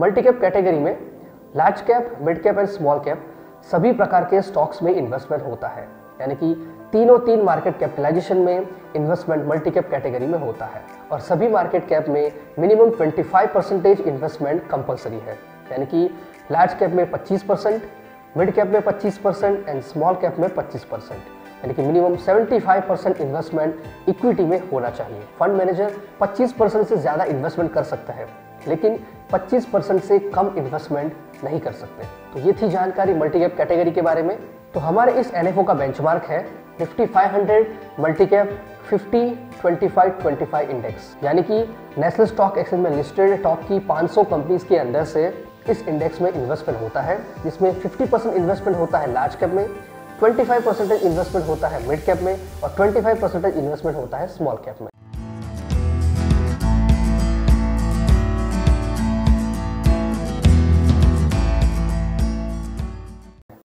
Multi cap category में large cap, mid cap and small cap सभी प्रकार के स्टॉक्स में इन्वेस्टमेंट होता है, यानी कि तीन मार्केट कैपिटलाइजेशन में इन्वेस्टमेंट मल्टी कैप कैटेगरी में होता है और सभी मार्केट कैप में मिनिमम 25% इन्वेस्टमेंट कंपलसरी है, यानी कि लार्ज कैप में 25%, मिड कैप में 25% एंड स्मॉल कैप में 25%, यानी कि मिनिमम 75% इन्वेस्टमेंट इक्विटी में होना चाहिए। फंड मैनेजर 25% से ज़्यादा इन्वेस्टमेंट कर सकता है, लेकिन 25% से कम इन्वेस्टमेंट नहीं कर सकते। तो ये थी जानकारी मल्टी कैप कैटेगरी के बारे में। तो हमारे इस एनएफओ का बेंचमार्क है निफ्टी 500 मल्टी कैप 50-25-25 इंडेक्स, यानी कि नेशनल स्टॉक एक्सचेंज में लिस्टेड टॉप की 500 कंपनीज के अंदर से इस इंडेक्स में इन्वेस्टमेंट होता है, जिसमें 50% इन्वेस्टमेंट होता है लार्ज कैप में, 25% इन्वेस्टमेंट होता है मिड कैप में और 25% इन्वेस्टमेंट होता है स्मॉल कैप में।